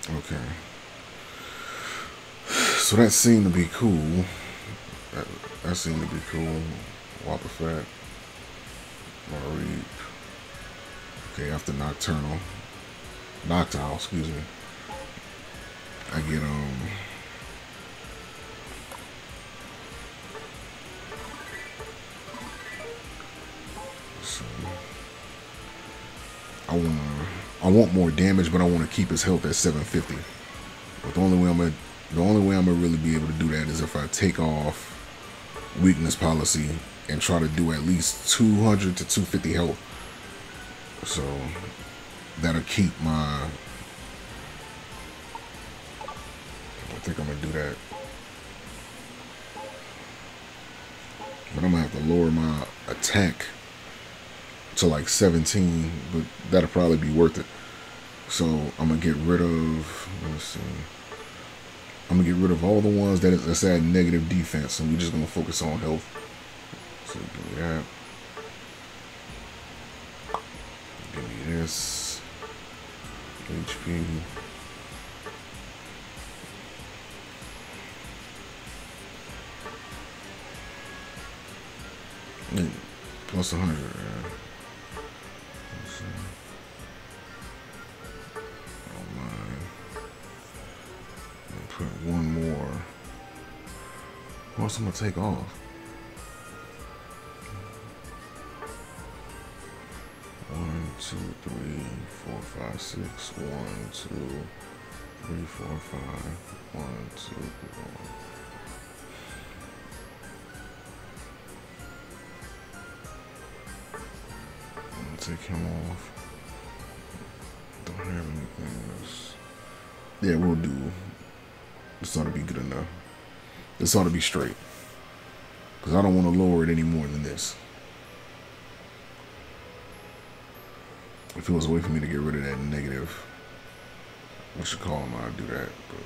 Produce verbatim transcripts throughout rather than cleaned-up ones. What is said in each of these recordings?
Okay. So that seemed to be cool. That, that seemed to be cool. Whopper Fat. Mareep. Okay, after Nocturnal. Noctowl, excuse me. I get, um... So, I want I want more damage, but I want to keep his health at seven fifty. But the only way I'm gonna, the only way I'm gonna really be able to do that is if I take off weakness policy and try to do at least two hundred to two fifty health. So that'll keep my. I think I'm gonna do that. But I'm gonna have to lower my attack to like seventeen, but that'll probably be worth it. So I'm gonna get rid of. Let's see. I'm gonna get rid of all the ones that that's at negative defense, and we're just gonna focus on health. So give me that. Give me this. H P. Mm, plus one hundred. Yeah. Oh my. Put one more. What else I'm gonna take off? One, two, three, four, five, six. One, two, three, four, five. One, two, three, four. Take him off. Don't have anything else. Yeah, we'll do. This ought to be good enough. This ought to be straight. Because I don't want to lower it any more than this. If it was a way for me to get rid of that negative, what you call him, I'd do that. But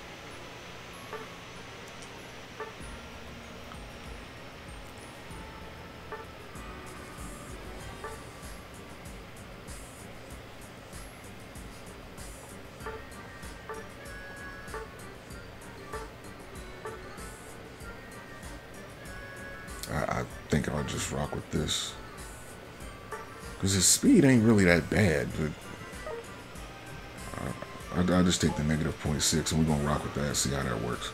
I, I think I'll just rock with this. Because his speed ain't really that bad, but I, I, I'll just take the negative point six and we're going to rock with that, see how that works.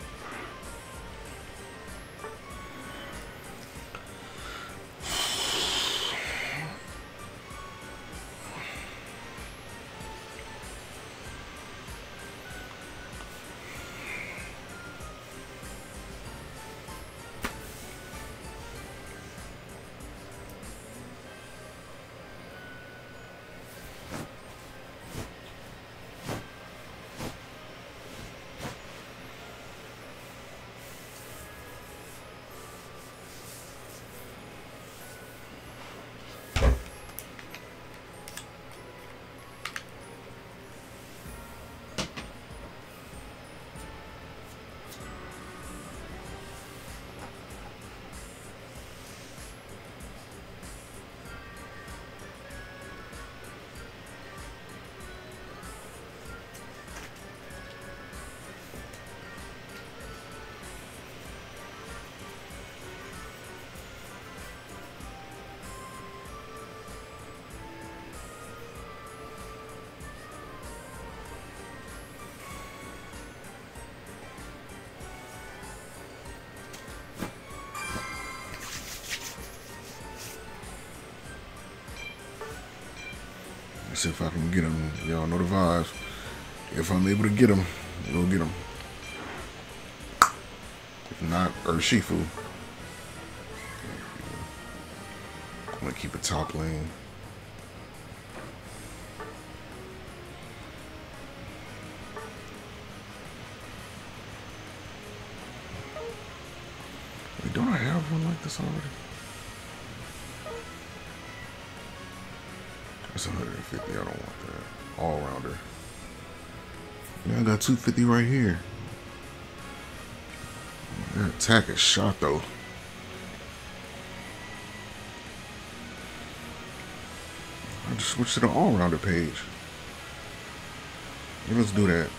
See if I can get him. Y'all know the vibes. If I'm able to get him, we'll get him. If not, Urshifu. I'm gonna keep it top lane. Wait, don't I have one like this already? That's one hundred fifty. I don't want that. All rounder. Yeah, I got two fifty right here. That attack is shot though. I just switched to the all rounder page. Let's do that.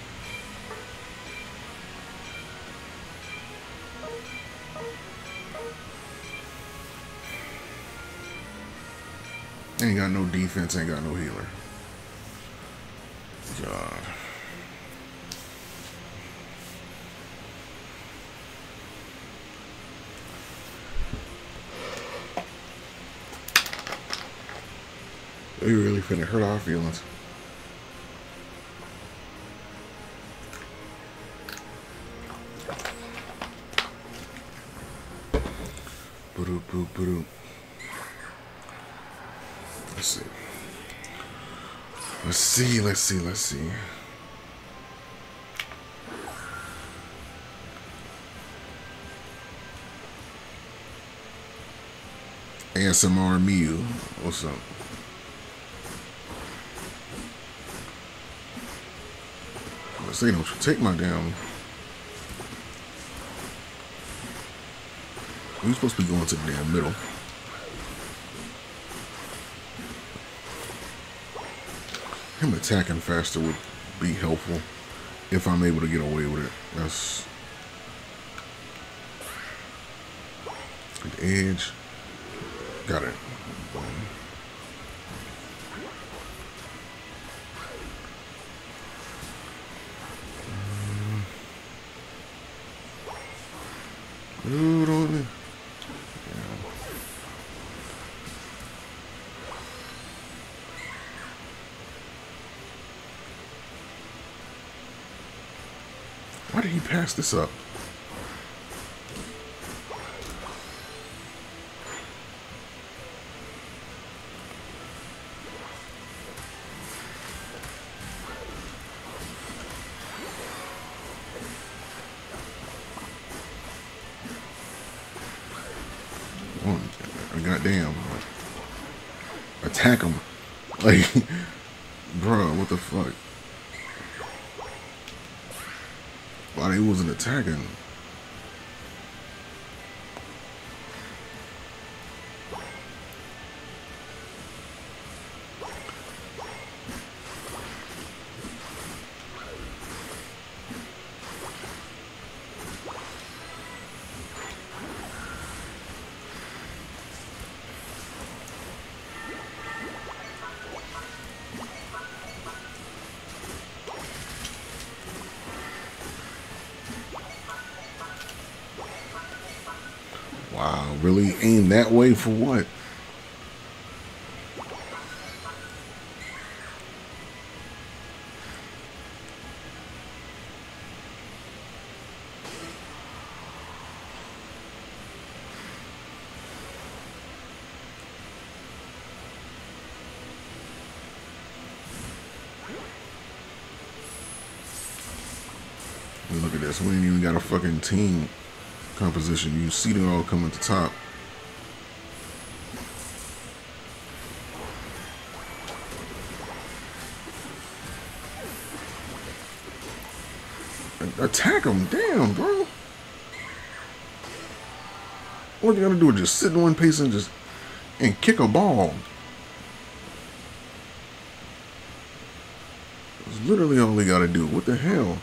Ain't got no defense, ain't got no healer. God. They really finna hurt our feelings. Ba-doop, boop, ba-doop. Let's see. Let's see, let's see, let's see. A S M R Mew. What's up? Let's see, don't you take my damn. We're supposed to be going to the damn middle. Him attacking faster would be helpful if I'm able to get away with it. That's the edge. Got it. Dude, on it. Why did he pass this up? Oh, goddamn. Attack him. Like, bruh, what the fuck? Why he wasn't attacking? Wow, really aim that way for what? Look at this, we ain't even got a fucking team composition. You see them all come at the top. Attack them, damn, bro. What you gotta do is just sit in one pace and just and kick a ball. That's literally all they gotta do. What the hell?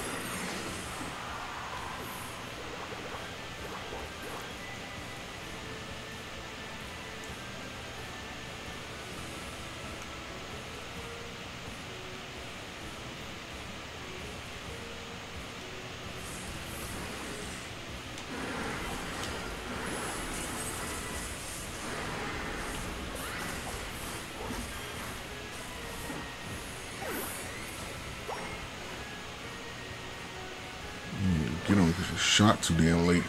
Get him because you shot too damn late.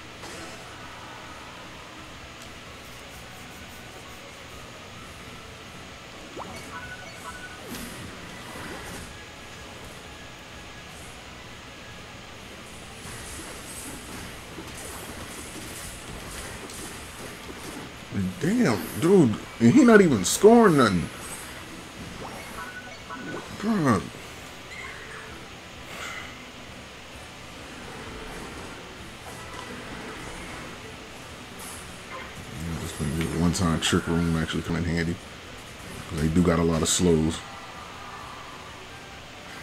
Damn, dude, and he not even scoring nothing. Bruh. One-time trick room actually come in handy. They do got a lot of slows.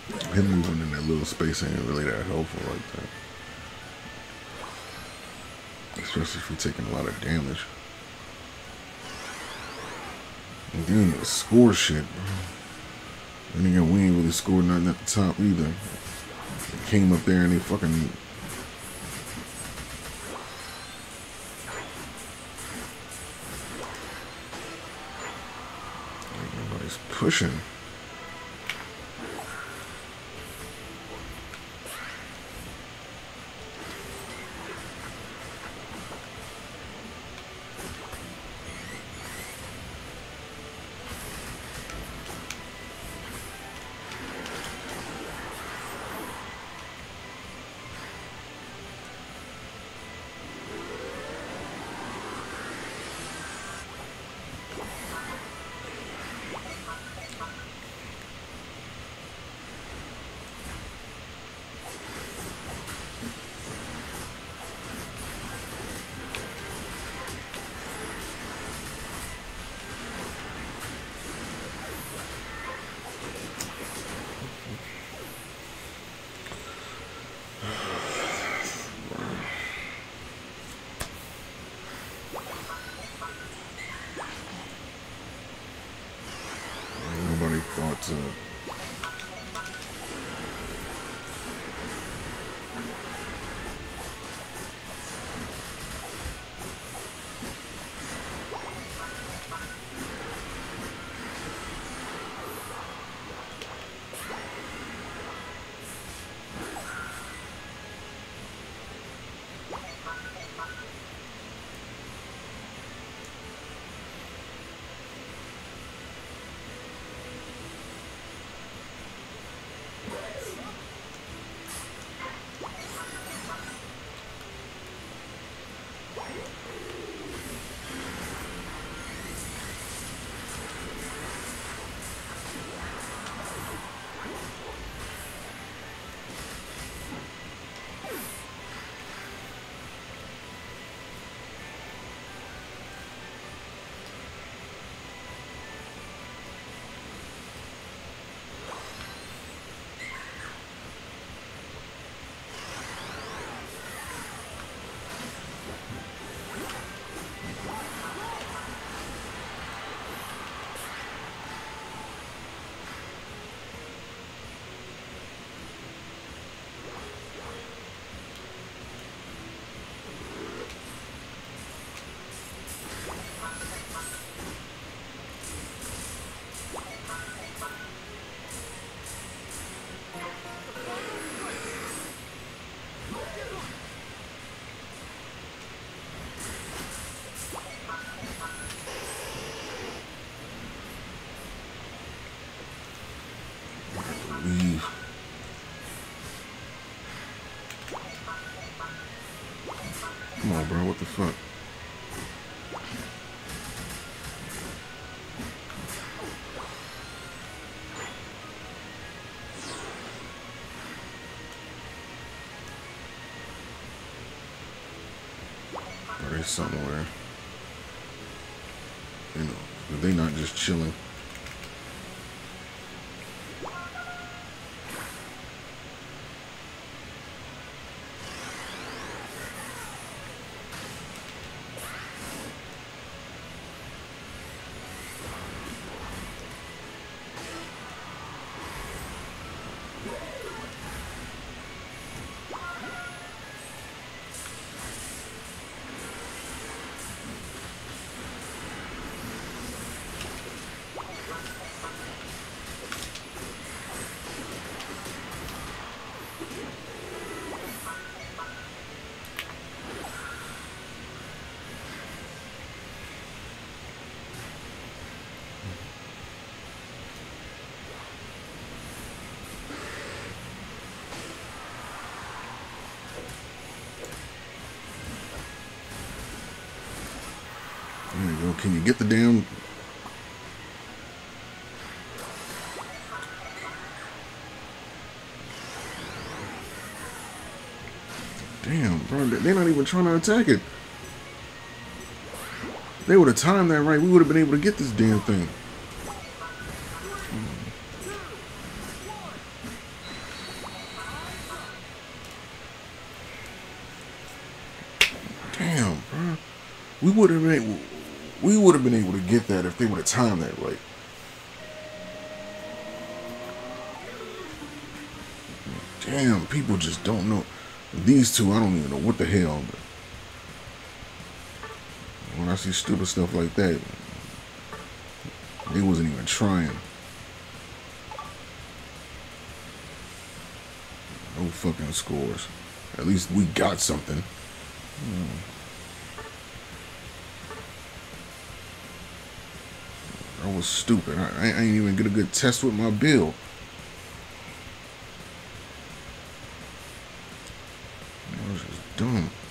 Him moving in that little space ain't really that helpful like that. Especially if you're taking a lot of damage. And then the score shit, bro. And again, we ain't really scored nothing at the top either. They came up there and they fucking... Nobody's pushing. Nobody thought to... leave. Come on, bro. What the fuck? Are they somewhere? You know, they not just chilling. There you go. Can you get the damn... Damn, bro. They're not even trying to attack it. They would have timed that right. We would have been able to get this damn thing. We would have been, we would have been able to get that if they would have timed that right. Damn, people just don't know. These two, I don't even know what the hell. But when I see stupid stuff like that, they wasn't even trying. No fucking scores. At least we got something. Hmm. That was stupid. I, I ain't even get a good test with my bill. That was just dumb.